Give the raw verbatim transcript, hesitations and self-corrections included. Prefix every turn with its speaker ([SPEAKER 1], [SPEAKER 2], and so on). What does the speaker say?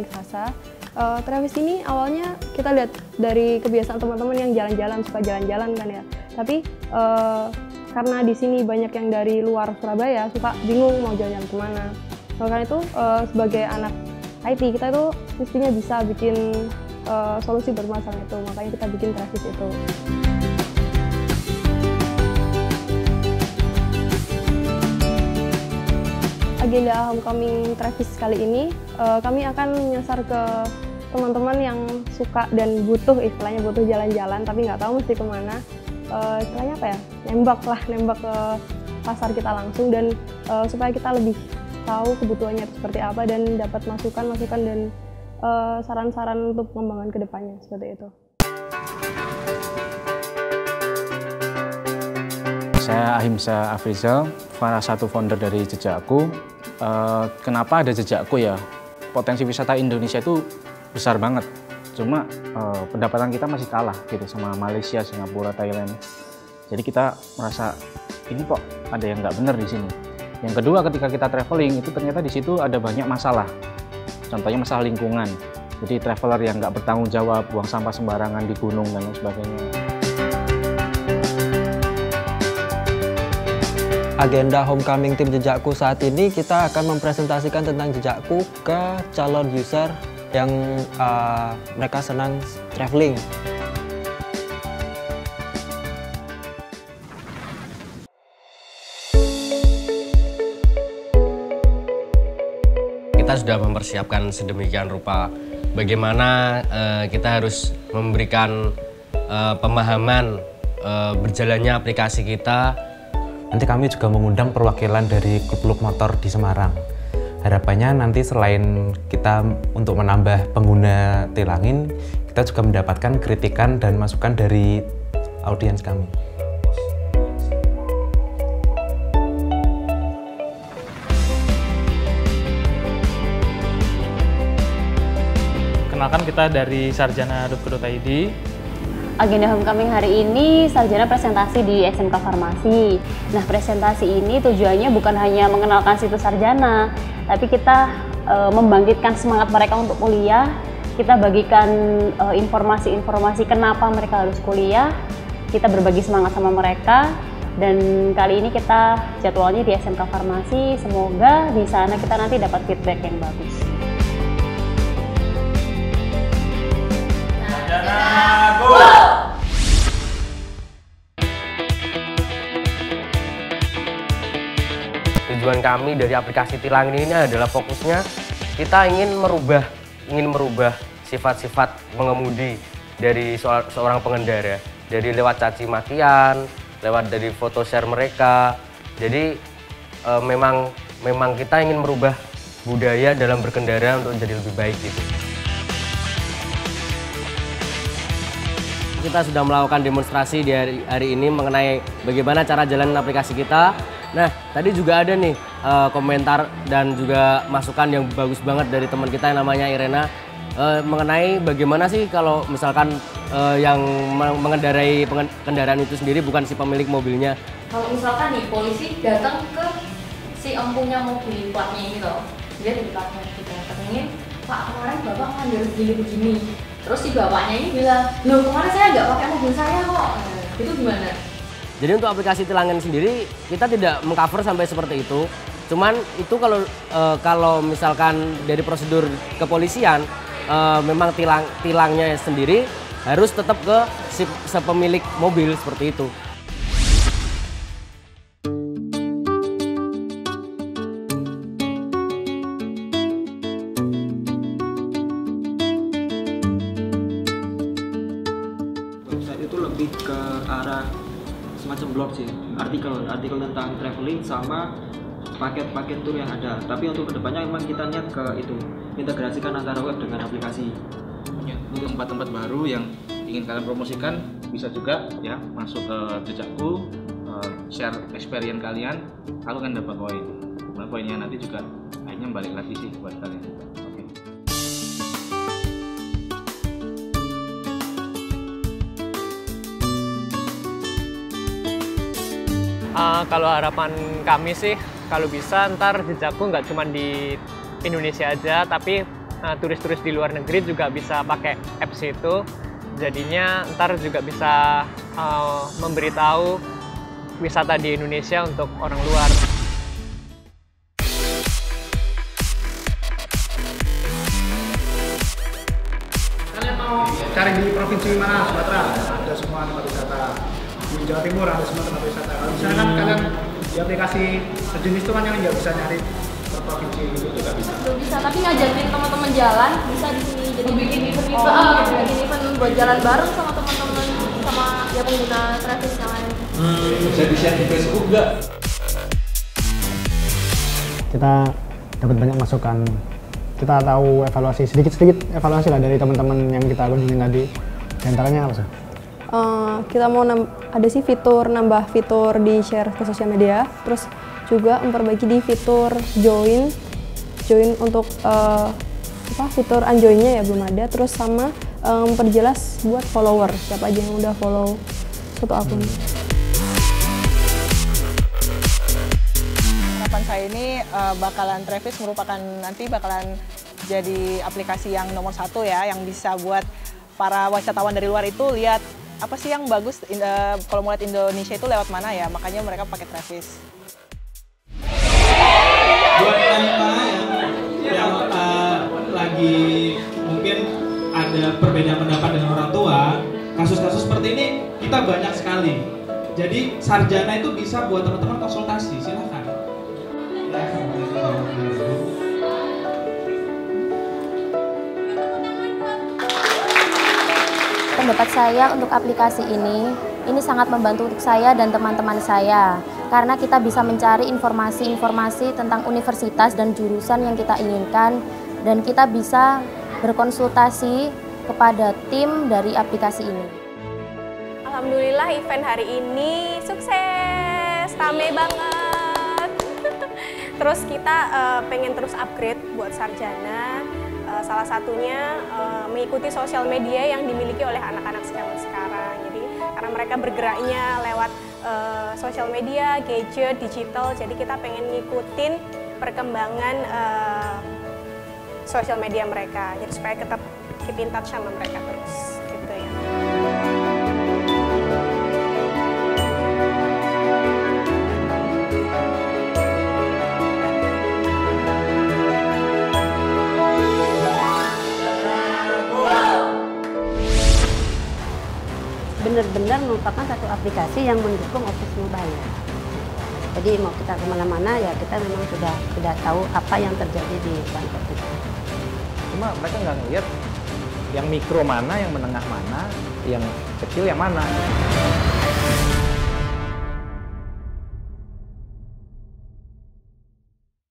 [SPEAKER 1] Fasa. Uh, Travis ini awalnya kita lihat dari kebiasaan teman-teman yang jalan-jalan, suka jalan-jalan kan ya. Tapi uh, karena di sini banyak yang dari luar Surabaya, suka bingung mau jalan-jalan kemana. Karena itu uh, sebagai anak I T kita itu mestinya bisa bikin uh, solusi bermasalah itu, makanya kita bikin Travis itu. Agenda Homecoming Travis kali ini, uh, kami akan menyasar ke teman-teman yang suka dan butuh, istilahnya butuh jalan-jalan, tapi nggak tahu mesti kemana. Uh, istilahnya apa ya? Nembak lah, nembak ke pasar kita langsung, dan uh, supaya kita lebih tahu kebutuhannya seperti apa dan dapat masukan-masukan dan saran-saran uh, untuk pengembangan ke depannya, seperti itu.
[SPEAKER 2] Saya Ahimsa Afrizal, salah satu founder dari Jejakku. Uh, kenapa ada Jejakku ya? Potensi wisata Indonesia itu besar banget. Cuma uh, pendapatan kita masih kalah gitu sama Malaysia, Singapura, Thailand. Jadi kita merasa ini kok ada yang nggak benar di sini. Yang kedua, ketika kita traveling itu ternyata di situ ada banyak masalah. Contohnya masalah lingkungan. Jadi traveler yang nggak bertanggung jawab, buang sampah sembarangan di gunung dan lain sebagainya.
[SPEAKER 3] Agenda Homecoming tim Jejakku saat ini kita akan mempresentasikan tentang Jejakku ke calon user yang uh, mereka senang traveling.
[SPEAKER 4] Kita sudah mempersiapkan sedemikian rupa bagaimana uh, kita harus memberikan uh, pemahaman uh, berjalannya aplikasi kita.
[SPEAKER 5] Nanti kami juga mengundang perwakilan dari klub-klub motor di Semarang. Harapannya nanti selain kita untuk menambah pengguna Tilangin, kita juga mendapatkan kritikan dan masukan dari audiens kami.
[SPEAKER 6] Kenalkan, kita dari sarjana dot co dot i d.
[SPEAKER 7] Agenda Homecoming hari ini sarjana presentasi di S M K Farmasi. Nah, presentasi ini tujuannya bukan hanya mengenalkan situs sarjana, tapi kita e, membangkitkan semangat mereka untuk kuliah. Kita bagikan informasi-informasi kenapa mereka harus kuliah. Kita berbagi semangat sama mereka. Dan kali ini kita jadwalnya di S M K Farmasi. Semoga di sana kita nanti dapat feedback yang bagus.
[SPEAKER 4] Tujuan kami dari aplikasi Tilangin ini adalah fokusnya kita ingin merubah ingin merubah sifat-sifat pengemudi dari seorang pengendara, dari lewat caci makian, lewat dari foto share mereka. Jadi e, memang memang kita ingin merubah budaya dalam berkendara untuk menjadi lebih baik gitu. Kita sudah melakukan demonstrasi di hari, hari ini mengenai bagaimana cara jalan aplikasi kita. Nah, tadi juga ada nih uh, komentar dan juga masukan yang bagus banget dari teman kita yang namanya Irena uh, mengenai bagaimana sih kalau misalkan uh, yang mengendarai kendaraan itu sendiri bukan si pemilik mobilnya.
[SPEAKER 8] Kalau misalkan nih polisi datang ke si empunya mobil platnya ini loh, dia di platnya kita katanya, Pak, kemarin bapak ngambil begini-begini. Terus si bapaknya ini bilang, loh kemarin saya nggak pakai mobil saya kok. Nah, itu gimana?
[SPEAKER 4] Jadi untuk aplikasi Tilangin sendiri kita tidak mengcover sampai seperti itu. Cuman itu kalau e, kalau misalkan dari prosedur kepolisian e, memang tilang tilangnya sendiri harus tetap ke si, si pemilik mobil seperti itu.
[SPEAKER 3] Website itu lebih ke arah semacam blog sih, artikel artikel tentang traveling sama paket-paket tour yang ada. Tapi untuk kedepannya memang kita niat ke itu, integrasikan antara web dengan aplikasi.
[SPEAKER 2] Untuk tempat-tempat baru yang ingin kalian promosikan bisa juga ya masuk ke Jejakku, uh, share experience kalian, lalu kan dapat poin. Kemudian poinnya nanti juga akhirnya balik lagi sih buat kalian juga. Oke.
[SPEAKER 6] Uh, kalau harapan kami sih, kalau bisa ntar Jejakku nggak cuma di Indonesia aja, tapi uh, turis-turis di luar negeri juga bisa pakai apps itu. Jadinya ntar juga bisa uh, memberitahu wisata di Indonesia untuk orang luar.
[SPEAKER 9] Kalian mau cari di provinsi mana? Sumatera ada semua tempat wisata. Di Jawa Timur ada semua tempat wisata. Kalau misalnya kan kalian di aplikasi sejenis itu kan yang nggak bisa nyari per provinsi itu juga bisa.
[SPEAKER 8] Itu bisa, tapi ngajakin teman-teman jalan bisa di sini. Jadi bikin event oh, oh, bikin event buat jalan bareng sama teman-teman sama ya pengguna Travis yang lain.
[SPEAKER 10] Hmm, bisa di-share di Facebook nggak?
[SPEAKER 9] Kita dapat banyak masukan. Kita tahu evaluasi sedikit-sedikit evaluasi lah dari teman-teman yang kita kunjungi tadi. Di antaranya apa sih?
[SPEAKER 1] Uh, kita mau ada sih fitur nambah fitur di share ke sosial media, terus juga memperbaiki di fitur join, join untuk uh, apa fitur unjoinnya ya belum ada, terus sama uh, memperjelas buat follower siapa aja yang udah follow suatu akun.
[SPEAKER 11] Harapan saya ini uh, bakalan Travis merupakan nanti bakalan jadi aplikasi yang nomor satu ya, yang bisa buat para wisatawan dari luar itu lihat apa sih yang bagus uh, kalau mau lihat Indonesia itu lewat mana ya, makanya mereka pakai Travis.
[SPEAKER 10] Buat Anima yang, yang uh, lagi mungkin ada perbedaan pendapat dengan orang tua, kasus-kasus seperti ini kita banyak sekali. Jadi Sarjana itu bisa buat teman-teman konsultasi, silakan.
[SPEAKER 12] Pendapat saya untuk aplikasi ini, ini sangat membantu untuk saya dan teman-teman saya. Karena kita bisa mencari informasi-informasi tentang universitas dan jurusan yang kita inginkan. Dan kita bisa berkonsultasi kepada tim dari aplikasi ini.
[SPEAKER 13] Alhamdulillah event hari ini sukses, rame banget. Terus kita uh, pengen terus upgrade buat Sarjana. Uh, salah satunya uh, mengikuti sosial media yang dimiliki oleh anak-anak zaman sekarang. Jadi karena mereka bergeraknya lewat uh, sosial media, gadget, digital. Jadi kita pengen ngikutin perkembangan uh, sosial media mereka. Jadi supaya tetap keep in touch sama mereka terus, gitu ya.
[SPEAKER 14] Benar-benar merupakan satu aplikasi yang mendukung Office Mobile. Jadi mau kita kemana-mana ya kita memang sudah sudah tahu apa yang terjadi di kantor kita.
[SPEAKER 2] Cuma mereka nggak ngeliat yang mikro mana, yang menengah mana, yang kecil yang mana.